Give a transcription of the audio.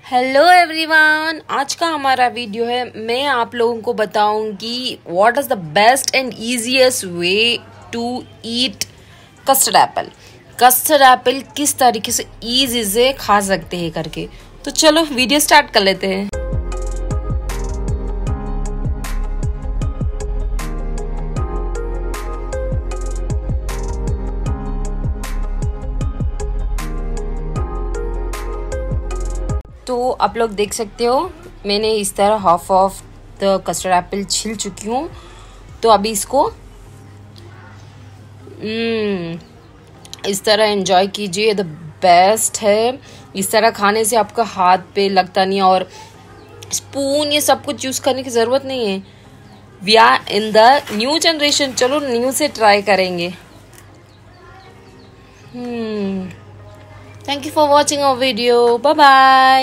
Hello everyone, आज का हमारा वीडियो है। मैं आप लोगों को बताऊंगी what is the best and easiest way to eat custard apple. Custard apple किस तरीके से इजी से खा सकते हैं करके। तो चलो वीडियो स्टार्ट कर लेते हैं। तो आप लोग देख सकते हो मैंने इस तरह half of the custard apple छील चुकी हूँ। तो अभी इसको इस तरह एंजॉय कीजिए, द बेस्ट है। इस तरह खाने से आपका हाथ पे लगता नहीं और स्पून ये सब कुछ यूज़ करने की ज़रूरत नहीं है। We are in the new generation, चलो न्यू से ट्राई करेंगे। Thank you for watching our video, bye bye.